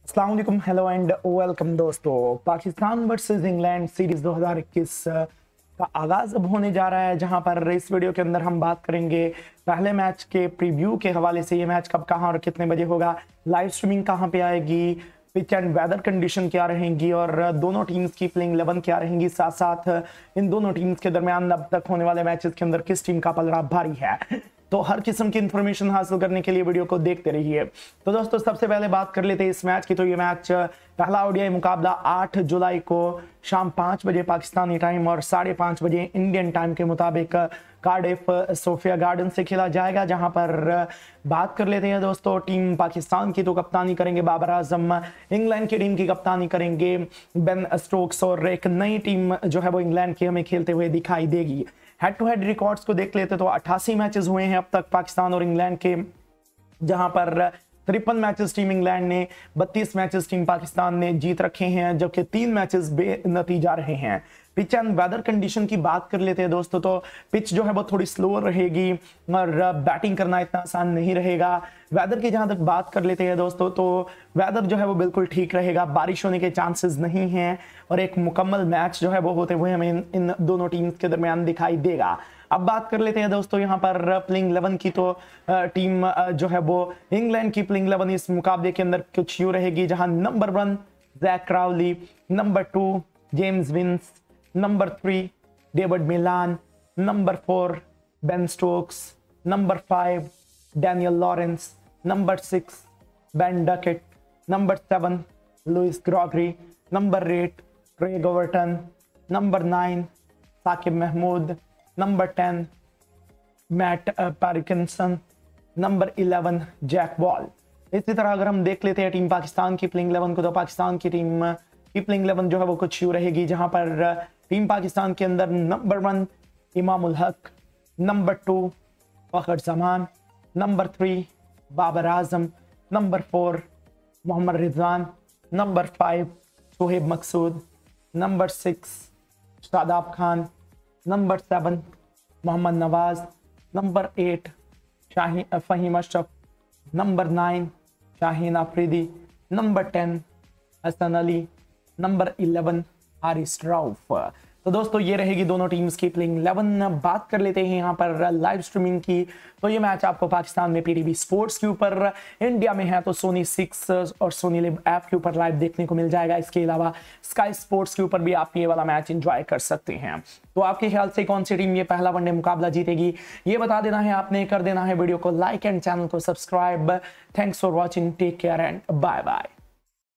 अस्सलाम वालेकुम, hello and welcome दोस्तों। पाकिस्तान वर्सेस इंग्लैंड सीरीज 2021 का आगाज अब होने जा रहा है, जहां पर इस वीडियो के अंदर हम बात करेंगे पहले मैच के प्रीव्यू के हवाले से। ये मैच कब, कहां और कितने बजे होगा, लाइव स्ट्रीमिंग कहां पे आएगी, पिच एंड वेदर कंडीशन क्या रहेंगी और दोनों टीम्स की प्लेइंग 11 क्या रहेंगी, साथ साथ इन दोनों टीम्स के दरमियान अब तक होने वाले मैचेस के अंदर किस टीम का पलड़ा भारी है। तो हर किस्म की इंफॉर्मेशन हासिल करने के लिए वीडियो को देखते रहिए। तो दोस्तों सबसे पहले बात कर लेते हैं इस मैच की। तो ये मैच पहला ओडीआई मुकाबला 8 जुलाई को शाम 5 बजे पाकिस्तानी टाइम और 5:30 बजे इंडियन टाइम के मुताबिक कार्डिफ सोफिया गार्डन से खेला जाएगा। जहां पर बात कर लेते हैं दोस्तों, टीम पाकिस्तान की तो कप्तानी करेंगे बाबर आजम, इंग्लैंड की टीम की कप्तानी करेंगे बेन स्टोक्स और एक नई टीम जो है वो इंग्लैंड की हमें खेलते हुए दिखाई देगी। हेड टू हेड रिकॉर्ड्स को देख लेते तो 88 मैचेस हुए हैं अब तक पाकिस्तान और इंग्लैंड के, जहां पर 53 मैचेस टीम इंग्लैंड ने, 32 मैचेस टीम पाकिस्तान ने जीत रखे हैं, जबकि 3 मैचेस बेनतीजा रहे हैं। पिच एंड वेदर कंडीशन की बात कर लेते हैं दोस्तों, तो पिच जो है वो थोड़ी स्लो रहेगी और बैटिंग करना इतना आसान नहीं रहेगा। वेदर की जहां तक बात कर लेते हैं दोस्तों, तो वेदर जो है वो बिल्कुल ठीक रहेगा, बारिश होने के चांसेस नहीं हैं और एक मुकम्मल मैच जो है वो होते हुए हमें इन दोनों टीम्स के दरमियान दिखाई देगा। अब बात कर लेते हैं दोस्तों यहाँ पर प्लेइंग 11 की। तो टीम जो है वो इंग्लैंड की प्लेइंग 11 इस मुकाबले के अंदर कुछ यूं रहेगी, जहां number 1 Jack Crawley, number 2 James Vince, number 3 David Malan, number 4 Ben Stokes, number 5 Daniel Lawrence, number 6 Ben Duckett, number 7 Lewis Gregory, number 8 Craig Overton, number 9 Saqib Mahmood, number 10 Matt Parkinson, number 11 Jack Ball. इसी तरह अगर हम देख लेते हैं team Pakistan की playing 11 को, तो पाकिस्तान की टीम की प्लेइंग 11 जो है वो कुछ यूं रहेगी, जहां पर टीम पाकिस्तान के अंदर number 1 Imam ul Haq, number 2 Fakhar Zaman, number 3 Babar Azam, number 4 Mohammad Rizwan, number 5 Shoaib Maqsood, number 6 Shadab Khan, number 7 Mohammad Nawaz, number 8 Faheem Ashraf, number 9 Shaheen Afridi, number 10 Hasan Ali, number 11 Haris Rauf. तो दोस्तों ये रहेगी दोनों टीम्स की प्लेइंग 11। बात कर लेते हैं यहाँ पर लाइव स्ट्रीमिंग की। तो ये मैच आपको पाकिस्तान में पीटीवी स्पोर्ट्स के ऊपर, इंडिया में है तो सोनी 6 और सोनी लिव ऐप के ऊपर लाइव देखने को मिल जाएगा। इसके अलावा स्काई स्पोर्ट्स के ऊपर भी आप ये वाला मैच एंजॉय कर सकते हैं। तो आपके ख्याल से कौन सी टीम ये पहला वनडे मुकाबला जीतेगी, ये बता देना है आपने, कर देना है वीडियो को लाइक एंड चैनल को subscribe. Thanks for watching, take care and bye bye.